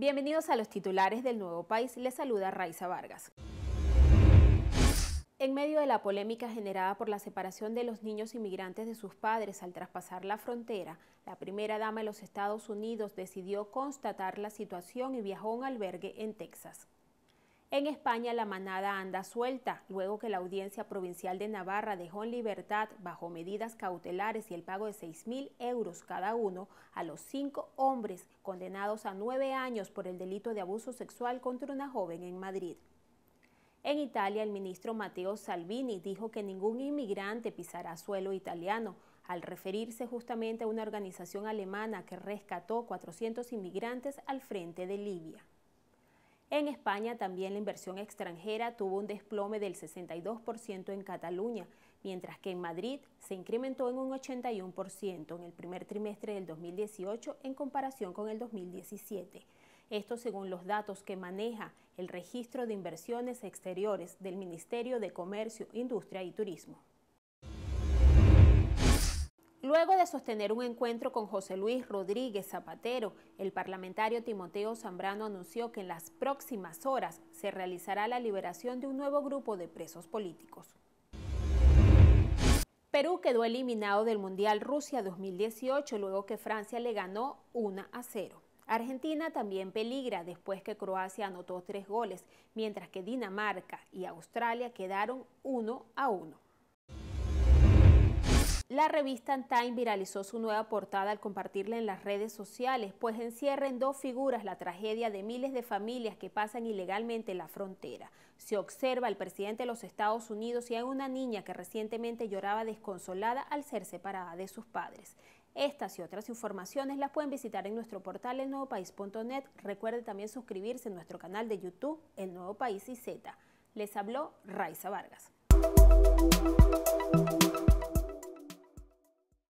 Bienvenidos a los titulares del Nuevo País, les saluda Raiza Vargas. En medio de la polémica generada por la separación de los niños inmigrantes de sus padres al traspasar la frontera, la primera dama de los Estados Unidos decidió constatar la situación y viajó a un albergue en Texas. En España la manada anda suelta, luego que la Audiencia Provincial de Navarra dejó en libertad, bajo medidas cautelares y el pago de 6.000 euros cada uno, a los 5 hombres condenados a 9 años por el delito de abuso sexual contra una joven en Madrid. En Italia, el ministro Matteo Salvini dijo que ningún inmigrante pisará suelo italiano, al referirse justamente a una organización alemana que rescató 400 inmigrantes al frente de Libia. En España también la inversión extranjera tuvo un desplome del 62% en Cataluña, mientras que en Madrid se incrementó en un 81% en el primer trimestre del 2018 en comparación con el 2017. Esto según los datos que maneja el Registro de Inversiones Exteriores del Ministerio de Comercio, Industria y Turismo. Luego de sostener un encuentro con José Luis Rodríguez Zapatero, el parlamentario Timoteo Zambrano anunció que en las próximas horas se realizará la liberación de un nuevo grupo de presos políticos. Perú quedó eliminado del Mundial Rusia 2018 luego que Francia le ganó 1-0. Argentina también peligra después que Croacia anotó 3 goles, mientras que Dinamarca y Australia quedaron 1-1. La revista Time viralizó su nueva portada al compartirla en las redes sociales, pues encierra en 2 figuras la tragedia de miles de familias que pasan ilegalmente la frontera. Se observa al presidente de los Estados Unidos y a una niña que recientemente lloraba desconsolada al ser separada de sus padres. Estas y otras informaciones las pueden visitar en nuestro portal elnuevopaís.net. Recuerde también suscribirse en nuestro canal de YouTube, El Nuevo País y Z. Les habló Raiza Vargas.